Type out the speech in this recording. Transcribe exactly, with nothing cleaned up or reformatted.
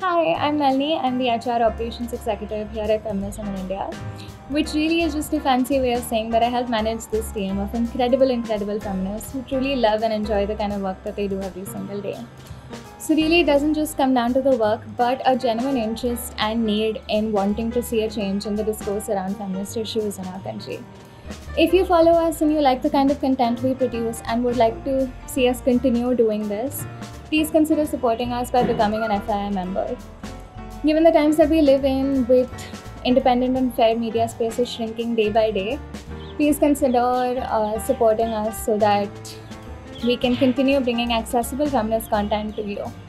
Hi, I'm Melanie. I'm the H R Operations Executive here at Feminism in India, which really is just a fancy way of saying that I help manage this team of incredible, incredible feminists who truly love and enjoy the kind of work that they do every single day. So, really, it doesn't just come down to the work, but a genuine interest and need in wanting to see a change in the discourse around feminist issues in our country. If you follow us and you like the kind of content we produce and would like to see us continue doing this, please consider supporting us by becoming an F I I member. Given the times that we live in, with independent and fair media spaces shrinking day by day, please consider uh, supporting us so that we can continue bringing accessible feminist content to you.